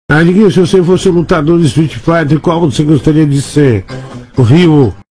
Diguinho, se você fosse um lutador de Street Fighter, qual você gostaria de ser? O Ryu,